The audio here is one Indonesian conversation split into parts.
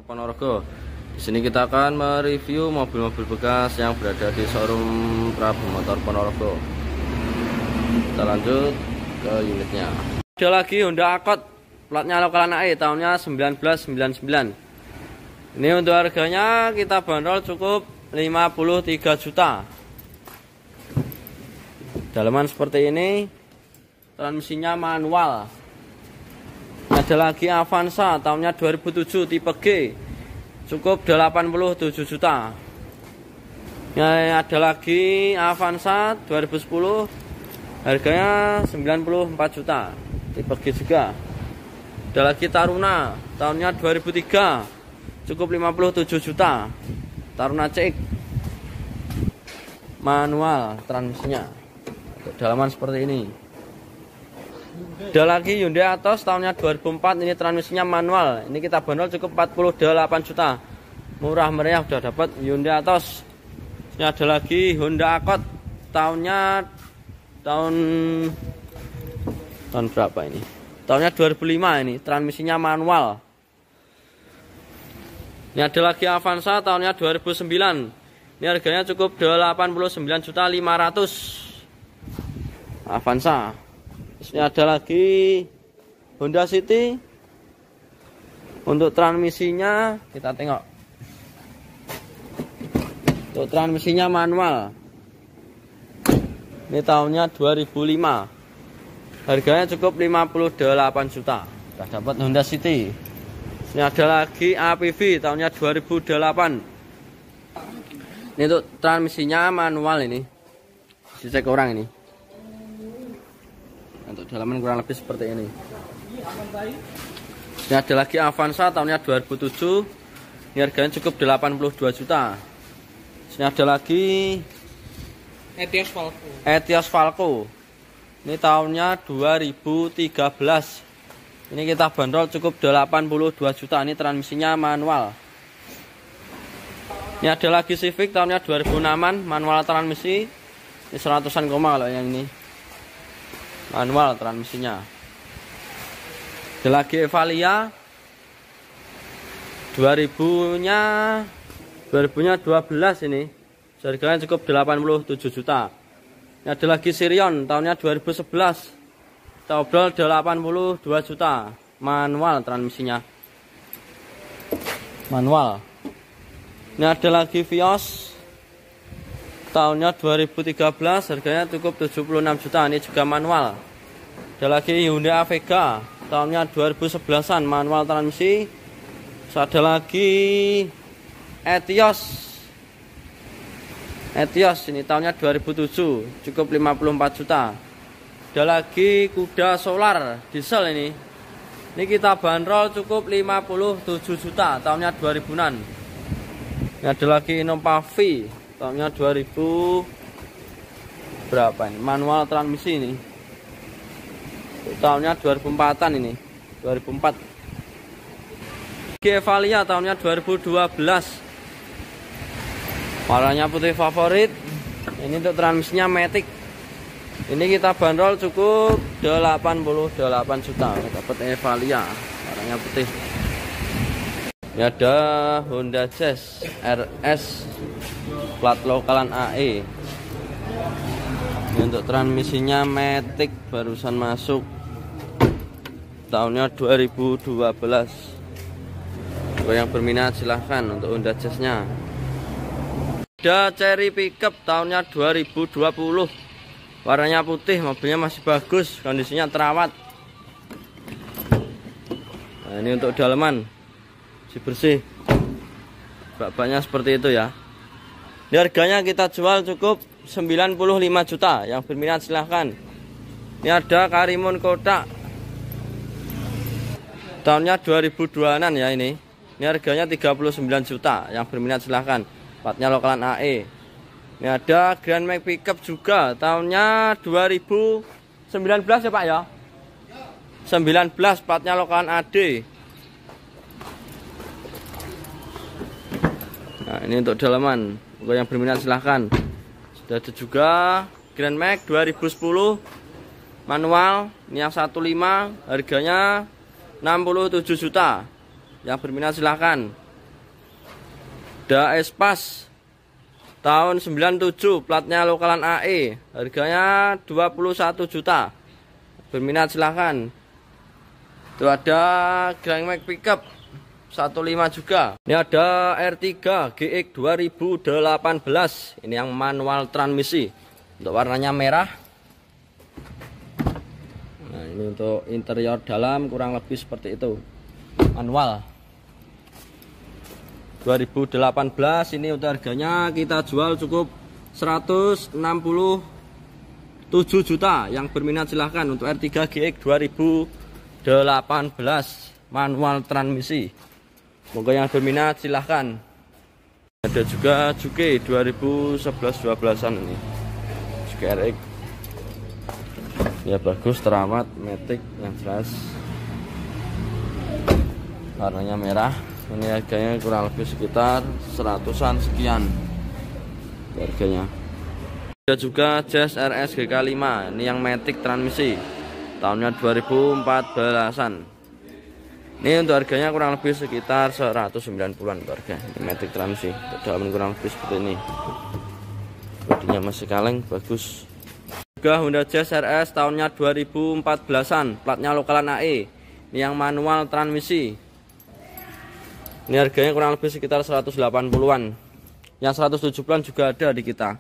Ponorogo. Di sini kita akan mereview mobil-mobil bekas yang berada di showroom Prabu Motor Ponorogo. Kita lanjut ke unitnya. Ada lagi Honda Accord, platnya lokalan AE, tahunnya 1999. Ini untuk harganya kita bandrol cukup 53 juta. Dalaman seperti ini, transmisinya manual. Ada lagi Avanza tahunnya 2007 tipe G, cukup 87 juta. Ya, ada lagi Avanza 2010, harganya 94 juta, tipe G juga. Ada lagi Taruna tahunnya 2003, cukup 57 juta. Taruna CX manual transmisinya. Dalaman seperti ini. Ada lagi Hyundai Atos tahunnya 2004, ini transmisinya manual. Ini kita bandrol cukup 48 juta. Murah meriah udah dapat Hyundai Atos. Ini ada lagi Honda Accord tahunnya tahun berapa ini? Tahunnya 2005, ini transmisinya manual. Ini ada lagi Avanza tahunnya 2009. Ini harganya cukup 89.500.000. Avanza. Ini ada lagi Honda City. Untuk transmisinya kita tengok. Untuk transmisinya manual. Ini tahunnya 2005. Harganya cukup 58 juta. Sudah dapat Honda City. Ini ada lagi APV tahunnya 2008. Ini untuk transmisinya manual ini. Dicek orang ini. Untuk dalaman kurang lebih seperti ini. Ini ada lagi Avanza tahunnya 2007. Ini harganya cukup 82 juta. Ini ada lagi Etios Valco. Ini tahunnya 2013. Ini kita bandrol cukup 82 juta. Ini transmisinya manual. Ini ada lagi Civic tahunnya 2006an, manual transmisi. Ini 100-an koma kalau yang ini. Manual transmisinya. Ada lagi Evalia 2000-nya 12 ini. Harganya cukup 87 juta. Ini ada lagi Sirion tahunnya 2011. Kita obrol 82 juta. Manual transmisinya. Manual. Ini ada lagi Vios tahunnya 2013, harganya cukup 76 juta. Ini juga manual. Ada lagi Hyundai Avega tahunnya 2011an, manual transmisi. Terus ada lagi Etios ini tahunnya 2007, cukup 54 juta. Ada lagi Kuda Solar diesel ini. Ini kita bandrol cukup 57 juta, tahunnya 2000-an. Ini ada lagi Innova V tahunnya 2000 berapa ini? Manual transmisi ini. Tahunnya 2004-an ini. 2004. Evalia tahunnya 2012. Warnanya putih favorit. Ini untuk transmisinya Matic. Ini kita bandrol cukup 88 juta. Dapat Evalia warnanya putih. Ini ada Honda Jazz RS plat lokalan AE. Ini untuk transmisinya Matic, barusan masuk. Tahunnya 2012. Kalau yang berminat silahkan untuk Honda Jazz-nya. Ada Cherry Pickup tahunnya 2020. Warnanya putih, mobilnya masih bagus, kondisinya terawat. Nah, ini untuk dalaman bersih. Bak-baknya seperti itu ya. Ini harganya kita jual cukup 95 juta. Yang berminat silahkan. Ini ada Karimun kotak tahunnya 2002an ya ini. Ini harganya 39 juta. Yang berminat silahkan. Platnya lokalan AE. Ini ada Grand Max Pickup juga tahunnya 2019 ya Pak ya. 19, platnya lokalan AD. Nah, ini untuk dalaman. Untuk yang berminat silahkan. Sudah ada juga Grand Max 2010 manual. Ini yang 15, harganya 67 juta. Yang berminat silahkan. Ada Espas tahun 97, platnya lokalan AE, harganya 21 juta. Berminat silahkan. Itu ada Grand Max pickup 15 juga. Ini ada R3 GX 2018. Ini yang manual transmisi. Untuk warnanya merah. Nah, ini untuk interior dalam kurang lebih seperti itu. Manual. 2018 ini untuk harganya kita jual cukup 167 juta. Yang berminat silahkan untuk R3 GX 2018 manual transmisi. Semoga yang berminat silahkan. Ada juga Juke 2011-12an ini. Juke RX. Ya bagus, terawat, matic yang jelas. Warnanya merah. Ini harganya kurang lebih sekitar 100-an sekian harganya. Ada juga Jazz RS GK5. Ini yang matic transmisi. Tahunnya 2014-an. Ini untuk harganya kurang lebih sekitar 190-an harga. Ini matic transmisi. Dalam kurang lebih seperti ini. Bodinya masih kaleng, bagus. Juga Honda Jazz RS tahunnya 2014-an. Platnya lokalan AE. Ini yang manual transmisi. Ini harganya kurang lebih sekitar 180-an. Yang 170-an juga ada di kita.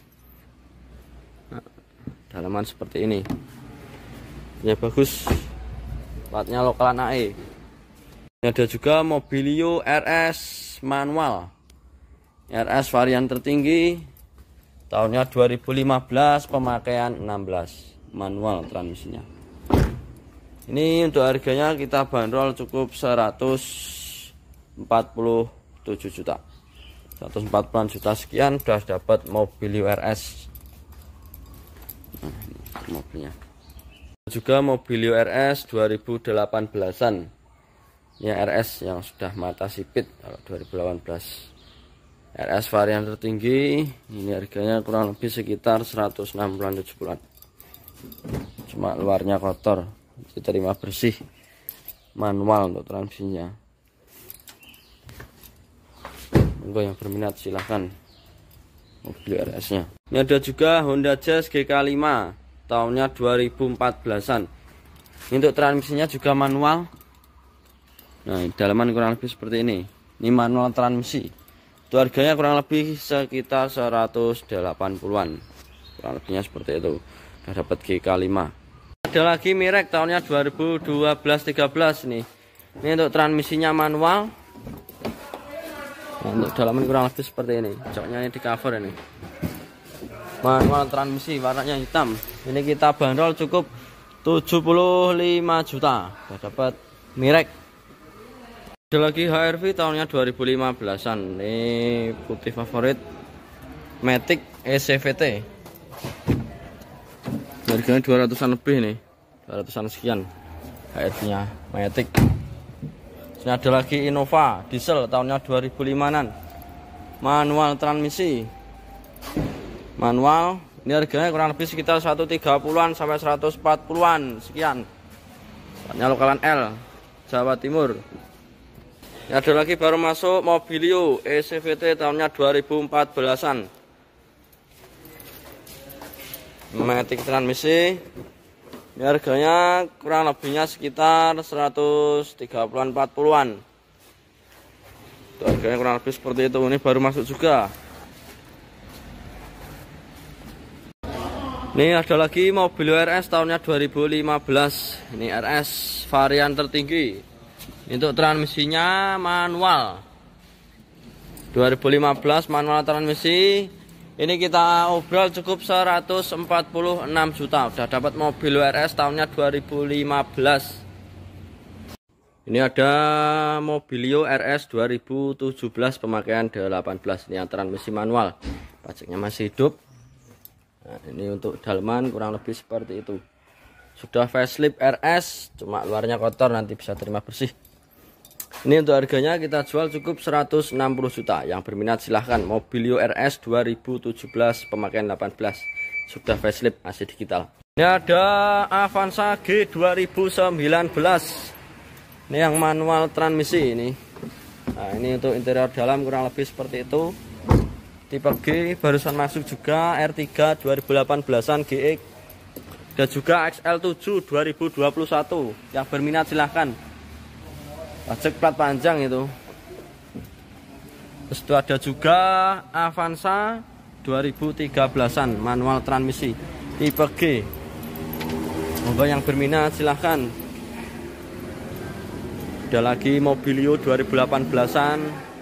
Nah, dalaman seperti ini. Ya bagus. Platnya lokalan AE. Ini ada juga Mobilio RS manual. RS varian tertinggi. Tahunnya 2015, pemakaian 16. Manual transmisinya. Ini untuk harganya kita bandrol cukup 147 juta. 140 juta sekian sudah dapat Mobilio RS. Nah, ini mobilnya. Juga Mobilio RS 2018-an. Ya RS yang sudah mata sipit kalau 2018. RS varian tertinggi. Ini harganya kurang lebih sekitar 160-70-an. Cuma luarnya kotor, diterima bersih. Manual untuk transmisinya. Monggo yang berminat silahkan mobil RS-nya. Ini ada juga Honda Jazz GK5 tahunnya 2014-an. Ini untuk transmisinya juga manual. Nah, dalaman kurang lebih seperti ini. Ini manual transmisi. Itu harganya kurang lebih sekitar 180-an. Kurang lebihnya seperti itu. Sudah dapat GK5. Ada lagi Mirek tahunnya 2012-13 nih. Ini untuk transmisinya manual. Nah, untuk dalaman kurang lebih seperti ini. Joknya ini di cover ini. Manual transmisi warnanya hitam. Ini kita bandrol cukup 75 juta. Sudah dapat Mirek. Ada lagi HRV tahunnya 2015-an. Ini putih favorit Matic ECVT. Harganya 200-an lebih nih. 200-an sekian HRV-nya Matic. Ini ada lagi Innova diesel tahunnya 2005-an. Manual transmisi. Manual. Ini harganya kurang lebih sekitar 130-an sampai 140-an sekian. Platnya lokalan L, Jawa Timur. Ini ada lagi baru masuk Mobilio ECVT tahunnya 2014-an. Matic transmisi. Ini harganya kurang lebihnya sekitar 130-an 40-an. Itu harganya kurang lebih seperti itu. Ini baru masuk juga. Ini ada lagi Mobilio RS tahunnya 2015. Ini RS varian tertinggi. Untuk transmisinya manual. 2015 manual transmisi. Ini kita obrol cukup 146 juta. Udah dapat Mobilio RS tahunnya 2015. Ini ada Mobilio RS 2017 pemakaian 18. Ini yang transmisi manual. Pajaknya masih hidup. Nah, ini untuk dalaman kurang lebih seperti itu. Sudah facelift RS, cuma luarnya kotor, nanti bisa terima bersih. Ini untuk harganya kita jual cukup 160 juta. Yang berminat silahkan. Mobilio RS 2017 pemakaian 18. Sudah facelift, masih digital. Ini ada Avanza G 2019. Ini yang manual transmisi ini. Nah, ini untuk interior dalam kurang lebih seperti itu. Tipe G barusan masuk juga, R3 2018an GX. Dan juga XL7 2021. Yang berminat silahkan. Pajak plat panjang itu. Terus itu ada juga Avanza 2013an manual transmisi tipe G. Moga yang berminat silahkan. Ada lagi Mobilio 2018an